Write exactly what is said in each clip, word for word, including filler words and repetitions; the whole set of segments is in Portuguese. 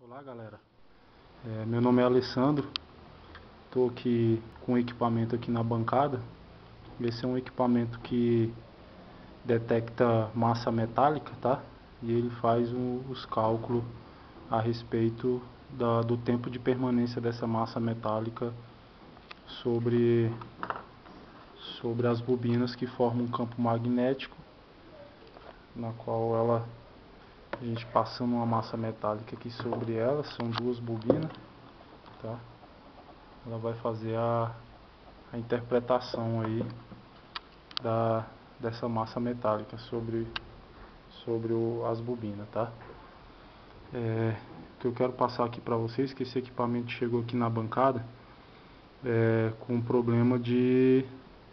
Olá galera, é, meu nome é Alessandro, estou aqui com um equipamento aqui na bancada. Esse é um equipamento que detecta massa metálica, tá? E ele faz um, os cálculos a respeito da, do tempo de permanência dessa massa metálica sobre, sobre as bobinas que formam um campo magnético, na qual ela a gente passando uma massa metálica aqui sobre ela. São duas bobinas, tá? Ela vai fazer a, a interpretação aí da, dessa massa metálica sobre, sobre o, as bobinas, tá? É, o que eu quero passar aqui para vocês é que esse equipamento chegou aqui na bancada é, com um problema de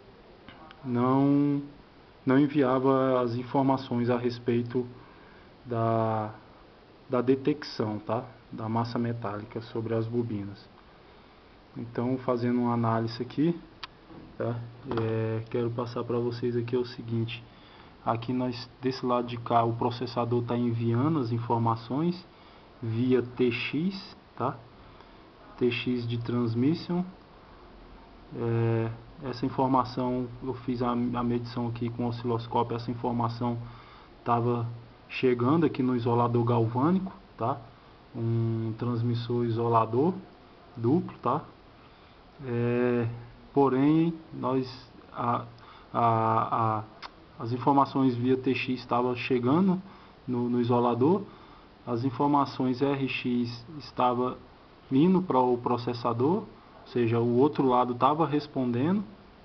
não, não enviava as informações a respeito da, da detecção, tá? Da massa metálica sobre as bobinas. Então, fazendo uma análise aqui, tá? É, quero passar para vocês aqui é o seguinte: aqui nós, desse lado de cá, o processador está enviando as informações via T X, tá? T X de transmission. É, essa informação, eu fiz a, a medição aqui com o osciloscópio. Essa informação estava chegando aqui no isolador galvânico, tá? Um transmissor isolador duplo, tá? É, porém, nós a, a, a, as informações via T X estavam chegando no, no isolador, as informações R X estavam indo para o processador, ou seja, o outro lado estava respondendo.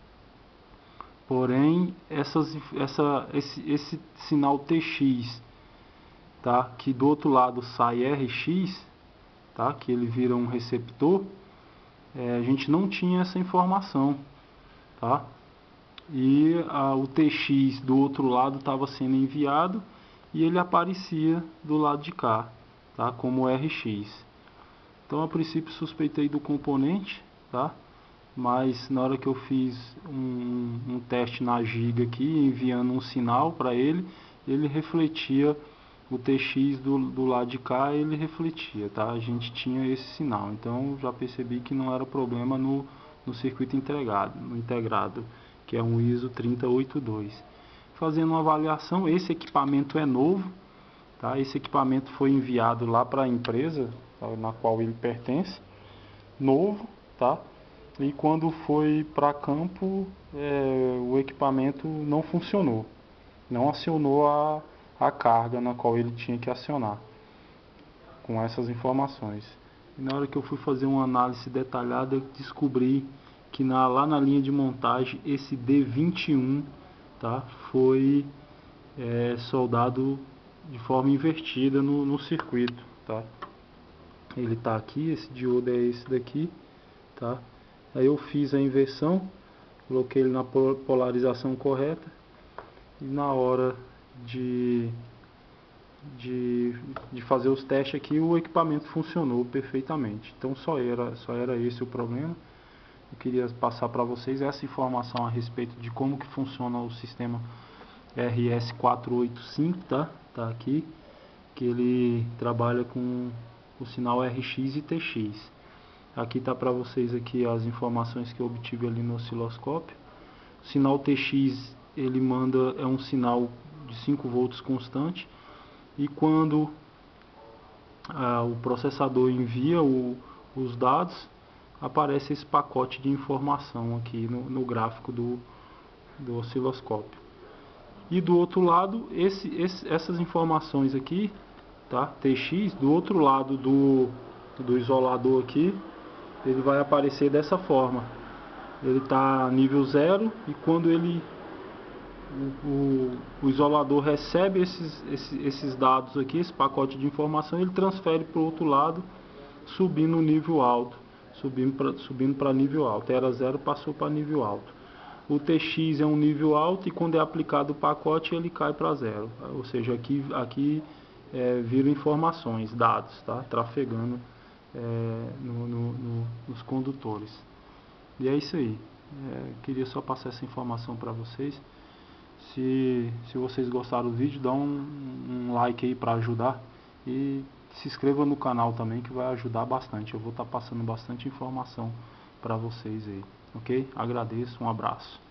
Porém, essas, essa, esse, esse sinal T X, tá, que do outro lado sai R X, tá, que ele vira um receptor, é, a gente não tinha essa informação, tá? E a, o T X do outro lado estava sendo enviado e ele aparecia do lado de cá, tá, como R X. Então, a princípio, suspeitei do componente, tá? Mas na hora que eu fiz um, um teste na giga aqui, enviando um sinal para ele, ele refletia o T X do, do lado de cá, ele refletia, tá? A gente tinha esse sinal, então já percebi que não era problema no, no circuito integrado, no integrado, que é um I S O trinta oitenta e dois. Fazendo uma avaliação, esse equipamento é novo, tá? Esse equipamento foi enviado lá para a empresa, tá, na qual ele pertence, novo, tá? E quando foi para campo, é, o equipamento não funcionou, não acionou a, a carga na qual ele tinha que acionar, com essas informações. E na hora que eu fui fazer uma análise detalhada, descobri que na, lá na linha de montagem, esse D vinte e um, tá, foi é, soldado de forma invertida no, no circuito, tá? Ele está aqui, esse diodo é esse daqui, tá? Aí eu fiz a inversão, coloquei ele na polarização correta e na hora de, de, de fazer os testes aqui, o equipamento funcionou perfeitamente. Então só era, só era esse o problema. Eu queria passar para vocês essa informação a respeito de como que funciona o sistema R S quatrocentos e oitenta e cinco, tá? Tá aqui, que ele trabalha com o sinal R X e T X. Aqui está para vocês aqui as informações que eu obtive ali no osciloscópio. O sinal T X, ele manda, é um sinal de cinco volts constante, e quando ah, o processador envia o, os dados, aparece esse pacote de informação aqui no, no gráfico do, do osciloscópio. E do outro lado, esse, esse, essas informações aqui, tá, T X, do outro lado do, do isolador aqui, ele vai aparecer dessa forma. Ele está nível zero, e quando ele o, o, o isolador recebe esses, esses, esses dados aqui, esse pacote de informação, ele transfere para o outro lado, subindo o nível alto, subindo para subindo para nível alto. Era zero, passou para nível alto. O T X é um nível alto, e quando é aplicado o pacote, ele cai para zero. Ou seja, aqui, aqui é, viram informações, dados, tá? Trafegando é, no, no, no, nos condutores. E é isso aí. É, queria só passar essa informação para vocês. Se, se vocês gostaram do vídeo, dá um, um like aí para ajudar. E se inscreva no canal também, que vai ajudar bastante. Eu vou estar passando bastante informação para vocês aí, ok? Agradeço, um abraço.